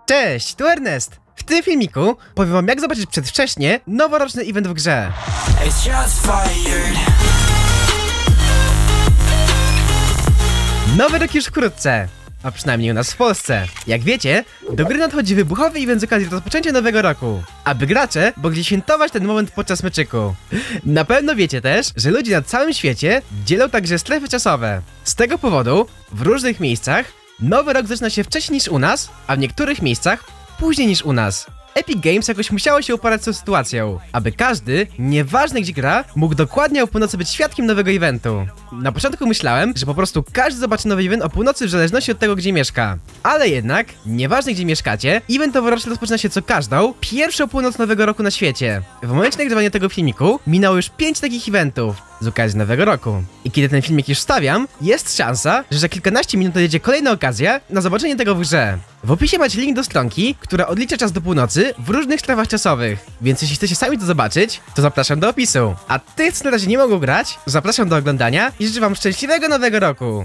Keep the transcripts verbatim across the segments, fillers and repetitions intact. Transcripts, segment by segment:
Cześć, tu Ernest! W tym filmiku powiem wam, jak zobaczyć przedwcześnie noworoczny event w grze. Nowy rok już wkrótce, a przynajmniej u nas w Polsce. Jak wiecie, do gry nadchodzi wybuchowy event z okazji rozpoczęcia nowego roku, aby gracze mogli świętować ten moment podczas meczyku. Na pewno wiecie też, że ludzie na całym świecie dzielą także strefy czasowe. Z tego powodu w różnych miejscach nowy rok zaczyna się wcześniej niż u nas, a w niektórych miejscach później niż u nas. Epic Games jakoś musiało się uporać z tą sytuacją, aby każdy, nieważne gdzie gra, mógł dokładnie o północy być świadkiem nowego eventu. Na początku myślałem, że po prostu każdy zobaczy nowy event o północy w zależności od tego, gdzie mieszka. Ale jednak, nieważne gdzie mieszkacie, event noworoczny rozpoczyna się co każdą pierwszą północ nowego roku na świecie. W momencie nagrywania tego filmiku minęło już pięć takich eventów z okazji nowego roku. I kiedy ten filmik już wstawiam, jest szansa, że za kilkanaście minut nadejdzie kolejna okazja na zobaczenie tego w grze. W opisie macie link do stronki, która odlicza czas do północy w różnych strefach czasowych, więc jeśli chcecie sami to zobaczyć, to zapraszam do opisu. A tych, co na razie nie mogą grać, zapraszam do oglądania i życzę wam szczęśliwego nowego roku!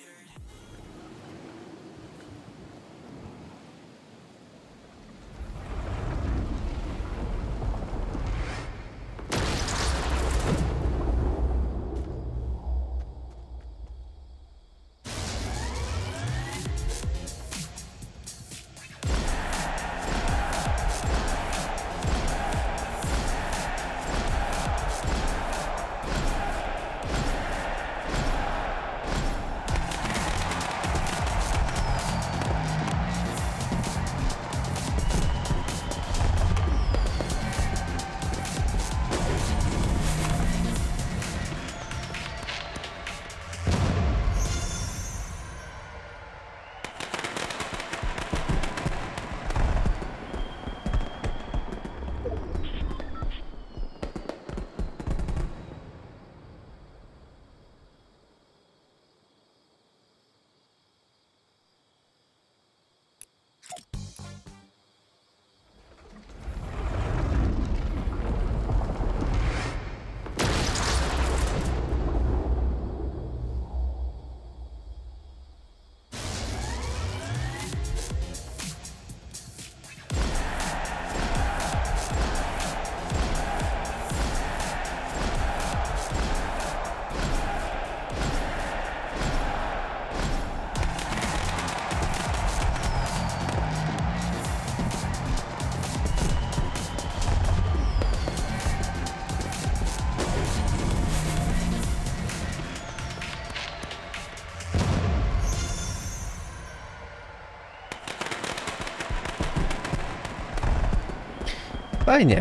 Fajnie.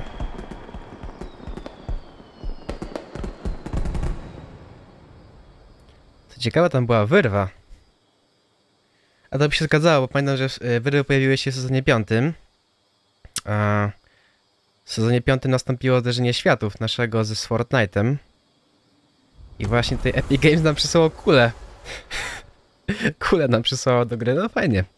Co ciekawe, tam była wyrwa. A to by się zgadzało, bo pamiętam, że wyrwy pojawiły się w sezonie piątym. A w sezonie piątym nastąpiło zderzenie światów naszego ze Fortnite'em. I właśnie tutaj Epic Games nam przysłało kulę. Kulę nam przysłało do gry, no fajnie.